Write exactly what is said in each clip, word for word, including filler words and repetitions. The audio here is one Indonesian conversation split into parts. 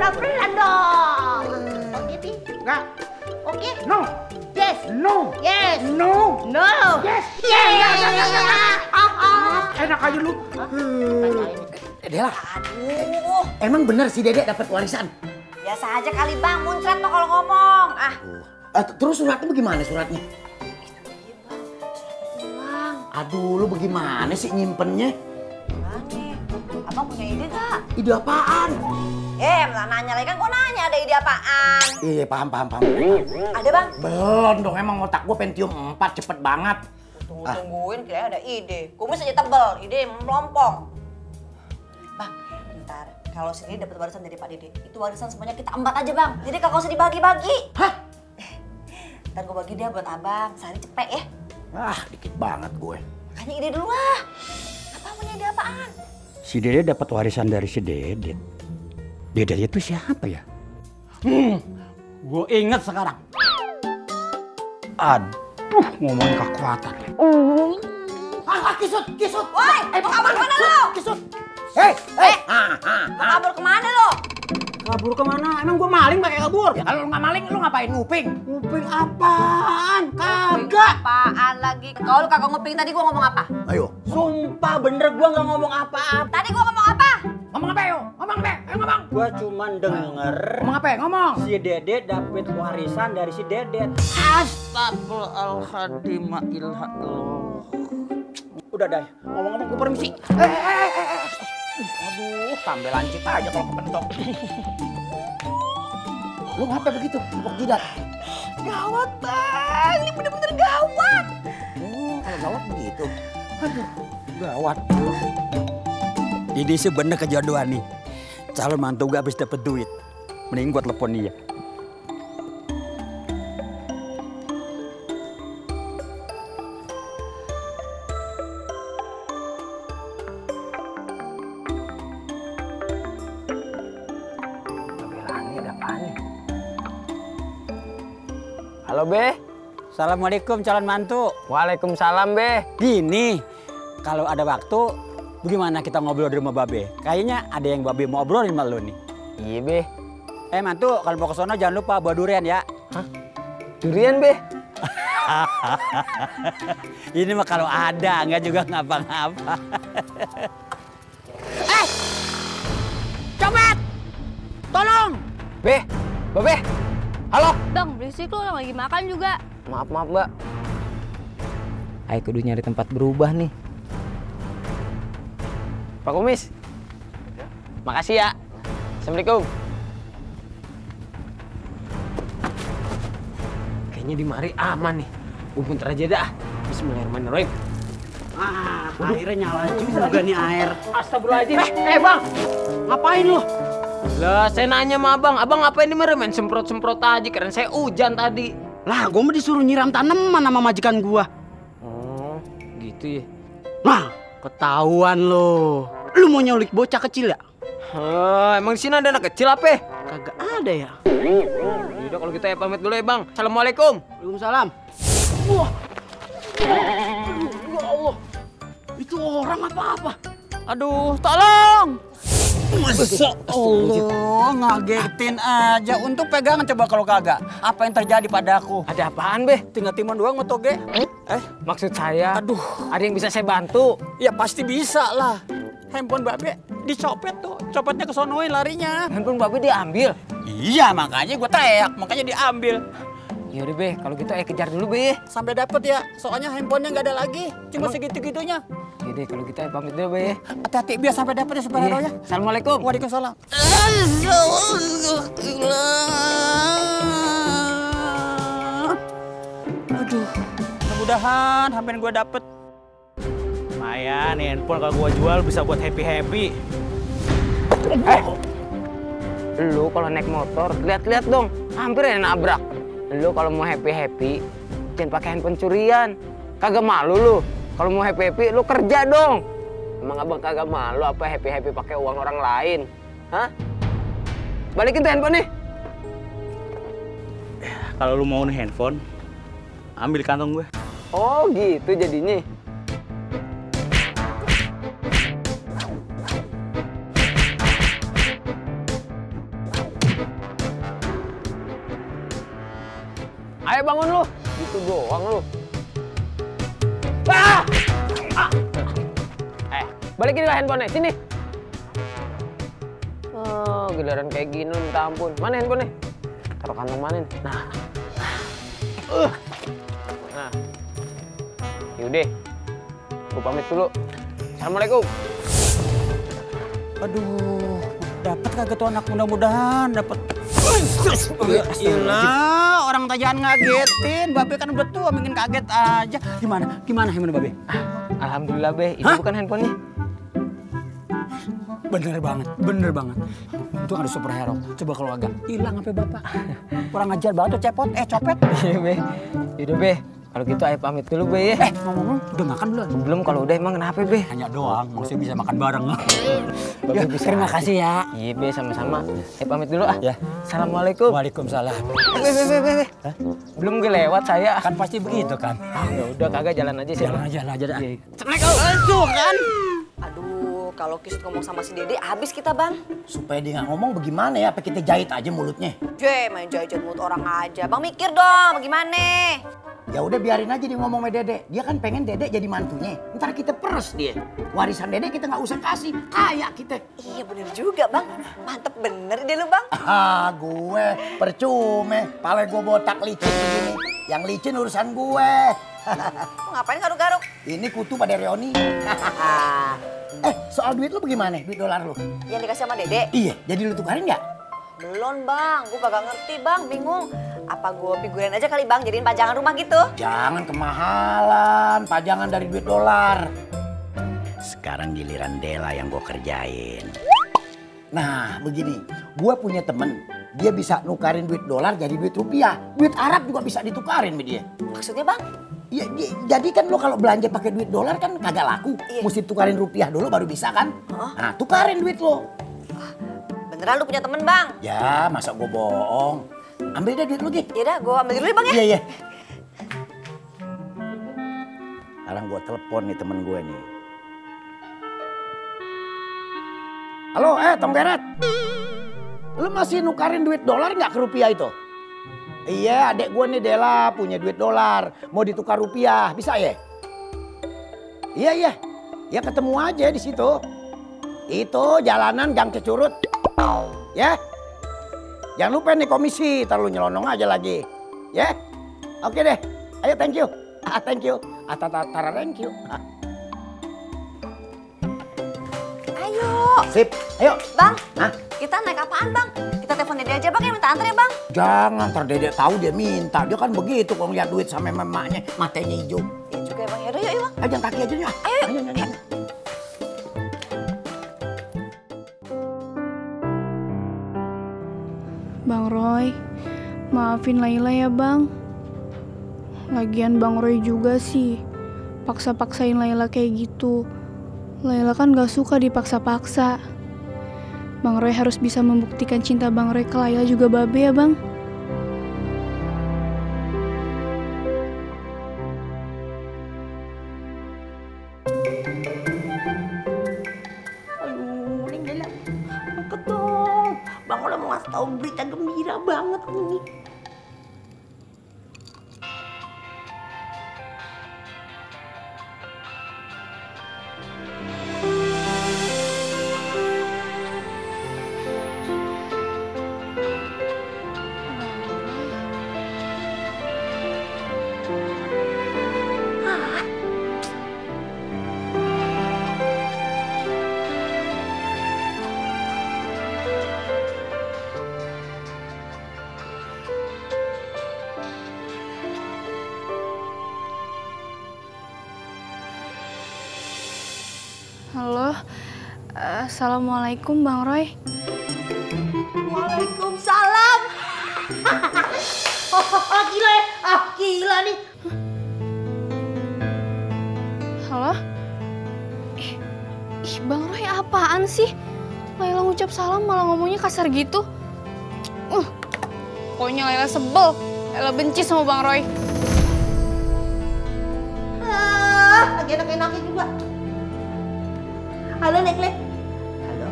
pelan-pelan dong. Oke, Pi? Enggak. Oke? No. Yes. No. Yes. No. No. Yes. Yeah, yeah, yeah, yeah, yeah. Ah, ah. Enak aja lu. Dela, Aduh, emang bener si Dedek dapat warisan? biasa aja kali bang, muncrat lo kalau ngomong. Ah, Uh, terus suratnya bagaimana suratnya? bang, Aduh, lu bagaimana sih nyimpennya? gimana nih? Abang punya ide gak? Ide apaan? Eh, malah nanya lagi kan gua nanya ada ide apaan? Iya, paham, paham, paham. Ada bang? Belum dong, emang otak gua Pentium empat cepet banget. Tunggu-tungguin, kira ada ide. Kumis aja tebel, ide melompong. Bang, bentar. Kalau sini dapat warisan dari Pak Dede, itu warisan semuanya kita empat aja bang. Jadi kagak usah dibagi-bagi. Hah? Ntar gue bagi dia buat abang, sehari cepet ya. Ah, dikit banget gue. Makanya ide dulu ah. Apa punya ide apaan? Si Dede dapat warisan dari si Dedet. Dedet itu siapa ya? Hmm, gue inget sekarang. Aduh, ngomongin kekuatan. Ah, ah, kisut, kisut. Woi, mau kabur kemana lo? Kisut. Hei, hei. Ah, ah, Mau kabur kemana lo? Kabur kemana? Emang gue maling pakai kabur? Ya kalau lu nggak maling, lu ngapain nguping? Nguping apaan? Kagak. Apaan lagi? Kalau lu kagak nguping tadi gua ngomong apa? Ayo. Sumpah bener gue nggak ngomong apa-apa. Tadi gua ngomong apa? Ngomong apa yuk? Ngomong apa? Ayo ngomong. Gue cuman denger Ngomong apa? Ngomong. si Dedet dapet warisan dari si Dedet. Astagfirullahaladzim, ilhallah. Udah dah, ngomong-ngomong gue permisi. Eh, eh, eh, eh, eh. Aduh, tambah lancip aja kalau kepentok. Lu ngapa begitu? Tepuk jidat. Gawat bang, ini bener-bener gawat. Oh, kalau gawat begitu. Aduh, gawat. Ini sih bener kejodohan nih. Calon mantu gue habis dapet duit. Mending gue telepon dia. Halo Be. Assalamualaikum calon mantu. Waalaikumsalam Be. Gini, kalau ada waktu, bagaimana kita ngobrol di rumah Babe? Kayaknya ada yang Babe mau obrolin sama lu nih. Iya Be. Eh mantu, kalau mau ke sono jangan lupa bawa durian ya. Hah? Durian Be? Ini mah kalau ada, nggak juga ngapa-ngapa. Eh! Copet! Tolong! Be, Babe. Halo. Bang, berisik lu, lagi makan juga. Maaf, maaf Mbak. Ayo kudu nyari tempat berubah nih. Pak Kumis. Makasih ya. Assalamualaikum. Kayaknya di mari aman nih. Gue bentar aja dah. Bismillahirrahmanirrahim. Ah, airnya nyala juga nih air. Astagfirullahaladzim. Eh, eh bang, ngapain lu? Lah, saya nanya sama abang. Abang ngapain di mari main semprot-semprot aja? Karena saya hujan tadi. Lah, gue mah disuruh nyiram tanaman sama majikan gua. Oh, gitu ya. Nah, ketahuan lo. Lu mau nyulik bocah kecil ya? Oh, emang di sini ada anak kecil apa? Kagak ada ya. Yaudah kalau kita ya pamit dulu ya bang. Assalamualaikum. Waalaikumsalam. Wah. Aduh, ya Allah. Itu orang apa-apa? Aduh, tolong. Masa Allah, ngagetin aja. Untuk pegangan coba kalau kagak. Apa yang terjadi padaku? Ada apaan, Be? Tinggal timun doang mau toge. Eh, maksud saya, Aduh. ada yang bisa saya bantu? Ya pasti bisa lah. Handphone Babe dicopet tuh. Copetnya kesonoin larinya. Handphone Babe diambil. Iya, makanya gue teriak. Makanya diambil. Yaudah, Be. Kalau gitu ayo kejar dulu, Be. Sampai dapet ya. Soalnya handphonenya nggak ada lagi. Cuma Emang? segitu-gitunya. Yaudah, kalau gitu ayo pamit dulu, Be. Hati-hati biar sampai dapet ya superhero ya. Assalamualaikum. Waalaikumsalam. Aduh, mudah-mudahan hampir gue dapet. Lumayan, nih handphone kalau gua jual bisa buat happy-happy. Eh, lu kalau naik motor, lihat-lihat dong. Hampir ya nabrak. Lu kalau mau happy-happy, jangan pakai handphone curian. Kagak malu lu. Kalau mau happy-happy, lu kerja dong. Emang abang kagak malu apa happy-happy pakai uang orang lain? Hah? Balikin tuh handphone nih. Kalau lu mau nih handphone, ambil kantong gue. Oh gitu jadinya. bangun lu. Gitu doang lu. Ah! Ah! Eh, balikin lah handphonenya, sini. Oh, giliran kayak gini lu minta ampun. Mana handphonenya? Taruh kantong mana nih? Nah. Uh. Nah. Yaudah. Gue pamit dulu. Assalamualaikum. Aduh, dapat kagak tuh anak, mudah-mudahan dapat. Gila, orang tajaan ngagetin. Babe kan udah tua, bikin kaget aja. Gimana? Gimana gimana Babe? Alhamdulillah, Be. Ini Hah? bukan handphonenya. Bener banget, bener banget. Itu ada superhero. Coba kalau agak hilang apa bapak? Kurang ajar banget tuh cepot, eh copet. Iya, Be. Yaudah, Be. Kalau gitu ayo pamit dulu, Be, ya. Eh, ngomong-ngomong, udah makan belum? Belum, kalau udah emang kenapa, Be? Hanya doang, maksudnya bisa makan bareng. Babe Ya, bisa terima aja. kasih ya. Iya, Be, sama-sama. Ayo pamit dulu, ah. Ya. Assalamualaikum. Waalaikumsalam. Eh, Be, Be, Be, Be, Be. Belum gue lewat saya. Kan pasti begitu kan. Ah, ya udah kagak jalan aja sih. Jalan aja, jalan aja dah. Snack, oh, tuh kan. Aduh, kalau Kis ngomong sama si Dede, habis kita bang. Supaya dia nggak ngomong bagaimana ya, apa kita jahit aja mulutnya? Jeh, main jahit-jahit mulut orang aja. Bang mikir dong, bagaimana? Ya udah biarin aja dia ngomong sama Dede. Dia kan pengen Dede jadi mantunya. Ntar kita peres dia. Warisan Dede kita nggak usah kasih, kaya kita. Iya bener juga bang, mantep bener deh lu bang. Ah, gue percuma. Pale gue botak licin begini. Yang licin urusan gue. Lu ngapain garuk-garuk? Ini kutu pada reoni. Eh, soal duit lu bagaimana? Duit dolar lu? Yang dikasih sama Dede? Iya, jadi lu tukarin nggak? Belum bang, gue kagak ngerti bang, bingung. Apa gue figurin aja kali bang, jadiin pajangan rumah gitu? Jangan kemahalan, pajangan dari duit dolar. Sekarang giliran Dela yang gue kerjain. Nah, begini, gue punya temen, dia bisa nukarin duit dolar jadi duit rupiah. Duit Arab juga bisa ditukarin sama dia. Maksudnya bang? Ya, ya, jadi kan lo kalau belanja pakai duit dolar kan kagak laku. Iya. Mesti tukarin rupiah dulu baru bisa kan? Hah? Nah, tukarin duit lo. Beneran lu punya temen bang? Ya, masa gue bohong. Ambil deh duit lo, Gi. Yaudah, gue ambil dulu ya bang ya? Iya, iya. Sekarang gue telepon nih temen gue nih. Halo, eh Tom Beret. Lu masih nukarin duit dolar nggak ke rupiah itu? Iya, adek gue nih Dela punya duit dolar. Mau ditukar rupiah, bisa ya? Iya, iya. Ya ketemu aja di situ. Itu jalanan Gang Cecurut. Ya. Jangan lupa nih komisi, ntar lu nyelonong aja lagi. Ya. Oke deh. Ayo, thank you. Ah, thank you. Ah, tara, tara, thank you. Ah. Ayo. Sip, ayo. Bang, Hah? kita naik apaan bang? Kita telepon Dede aja bang, ya minta antar ya bang. Jangan, ntar Dedek tahu dia minta. Dia kan begitu kalau lihat duit sama mamanya, matanya hijau. Iya juga ya bang, yaudah yuk, yuk bang. Ayo, jalan kaki aja nih. ah. Ayo, yuk. Ayo, ayo, ayo. Bang Roy, maafin Laila ya bang. Lagian Bang Roy juga sih, paksa-paksain Laila kayak gitu. Laila kan gak suka dipaksa-paksa. Bang Roy harus bisa membuktikan cinta Bang Roy ke Laila juga babe ya bang. Aduh, Neng Dela. Angkat dong. Bang udah mau ngasih tau berita gembira banget nih. Halo, assalamualaikum Bang Roy. Waalaikumsalam. Oh, gila ya. Ah, gila nih. Halo? Eh, ih Bang Roy apaan sih? Laila ngucap salam malah ngomongnya kasar gitu. Uh, pokoknya Laila sebel. Laila benci sama Bang Roy. Ah, lagi enak-enaknya juga. Halo, Nek Lek. Halo.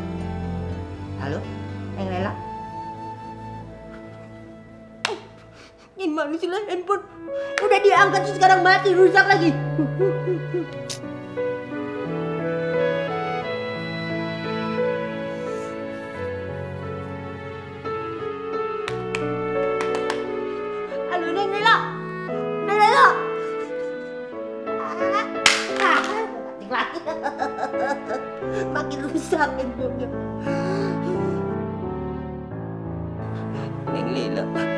Halo, Neng Lela. Eh, gimana Mana sih lah handphone? Udah diangkat terus sekarang mati, rusak lagi. Halo Neng Lela. Neng Lela. Ah, ah, mati lagi. Makin rusak handphonenya. Neng Lela.